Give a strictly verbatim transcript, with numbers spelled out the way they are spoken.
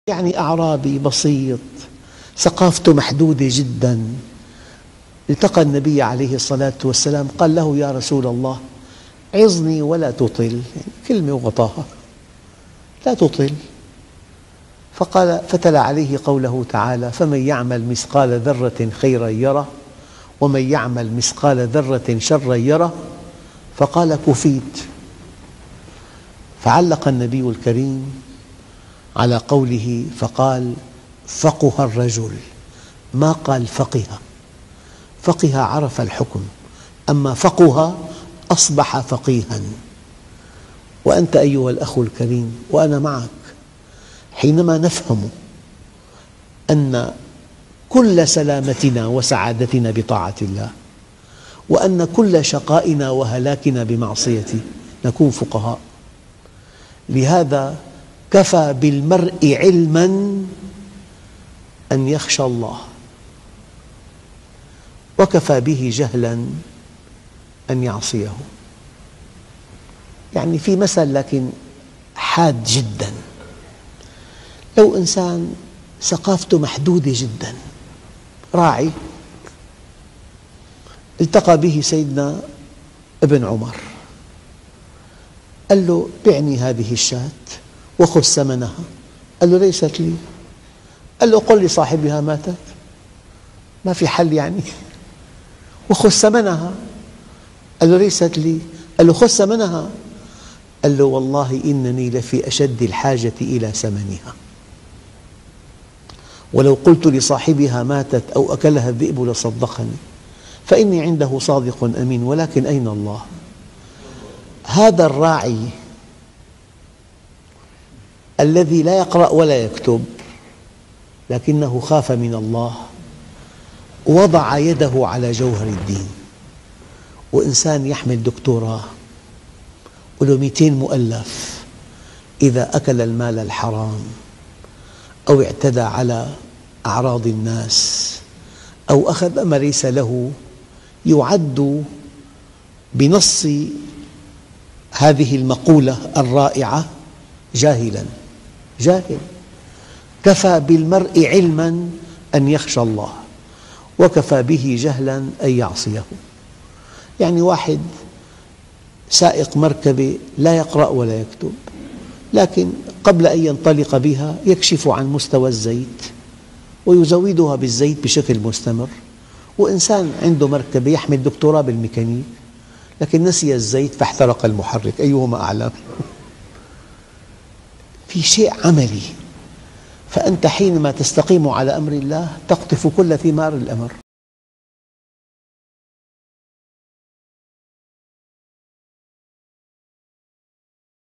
يعني أعرابي بسيط ثقافته محدودة جدا، التقى النبي عليه الصلاة والسلام قال له: يا رسول الله، عظني ولا تطل، يعني كلمة وغطاها، لا تطل. فقال فتلا عليه قوله تعالى: فمن يعمل مثقال ذرة خيرا يره ومن يعمل مثقال ذرة شرا يره. فقال: كفيت. فعلق النبي الكريم على قوله فقال: فقه الرجل، ما قال فقه. فقه عرف الحكم، أما فقه أصبح فقيها. وأنت أيها الأخ الكريم وأنا معك، حينما نفهم أن كل سلامتنا وسعادتنا بطاعة الله، وأن كل شقائنا وهلاكنا بمعصيته، نكون فقهاء. لهذا كفى بالمرء علما أن يخشى الله، وكفى به جهلا أن يعصيه. يعني في مثل لكن حاد جدا. لو إنسان ثقافته محدودة جدا، راعي، التقى به سيدنا ابن عمر، قال له: بعني هذه الشاة وخذ ثمنها. قال له: ليست لي. قال له: قل لصاحبها ماتت. ما في حل يعني. وخذ ثمنها. قال له: ليست لي. قال له: خذ ثمنها. قال له: والله إنني لفي أشد الحاجة إلى ثمنها، ولو قلت لصاحبها ماتت أو أكلها الذئب لصدقني، فإني عنده صادق أمين، ولكن أين الله؟ هذا الراعي الذي لا يقرأ ولا يكتب لكنه خاف من الله، وضع يده على جوهر الدين. وإنسان يحمل دكتوراه وله مئتين مؤلف، إذا أكل المال الحرام أو اعتدى على أعراض الناس أو أخذ ما ليس له، يعد بنص هذه المقولة الرائعة جاهلاً. جاهل. كفى بالمرء علماً أن يخشى الله، وكفى به جهلاً أن يعصيه. يعني واحد سائق مركبة لا يقرأ ولا يكتب، لكن قبل أن ينطلق بها يكشف عن مستوى الزيت ويزودها بالزيت بشكل مستمر. وإنسان عنده مركبة يحمل دكتوراه بالميكانيك لكن نسي الزيت فاحترق المحرك، أيهما أعلم؟ في شيء عملي. فأنت حينما تستقيم على أمر الله تقطف كل ثمار الأمر.